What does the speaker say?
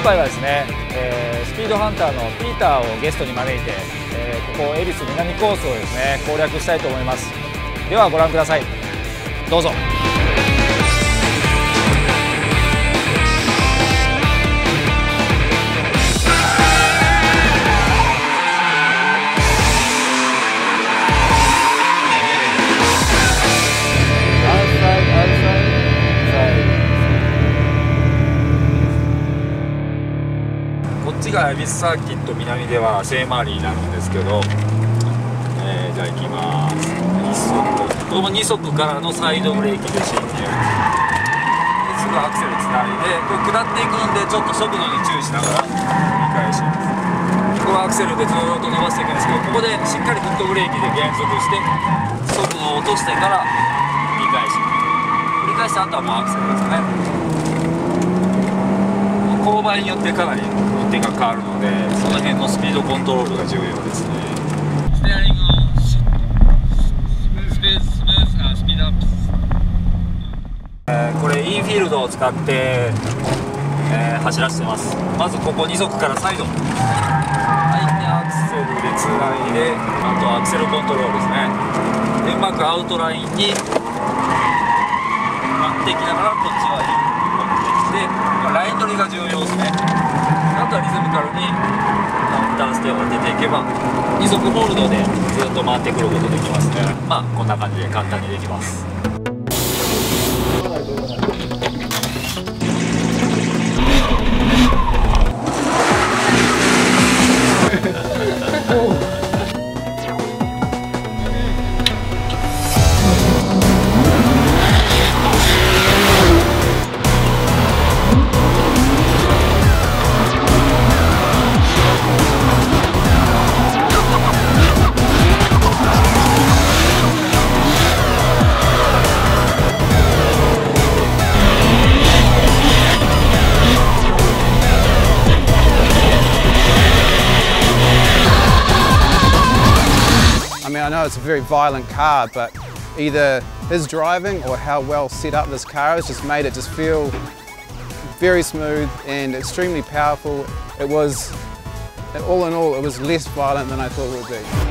回はですね、スピードハンターのピーターをゲストに招いて、ここ恵比寿南コースをですね攻略したいと思います。ではご覧ください。どうぞ。こっちが恵比寿サーキット、南では聖マリーなんですけど、じゃあ行きます。この2速からのサイドブレーキで進入ですぐアクセルつないで、これ下っていくんでちょっと速度に注意しながら折り返します。ここはアクセルでずっと伸ばしていくんですけど、ここでしっかりフットブレーキで減速して速度を落としてから折り返します。折り返した後はもうアクセルですね。勾配によってかなり運転が変わるので、その辺のスピードコントロールが重要ですね。ステアリングをスピードアップ。これインフィールドを使って、走らせてます。まずここ2速からサイド、相手アクセルでつないで、あとアクセルコントロールですね。でうまくアウトラインに持っていきながらこっち側に持ってきて、ライン取りが重要ですね。あとはリズムカルにカウンターステアを当てていけば2速ホールドでずっと回ってくることできますね。まあこんな感じで簡単にできます。 I know it's a very violent car, but either his driving or how well set up this car has just made it just feel very smooth and extremely powerful. It was, all in all, it was less violent than I thought it would be.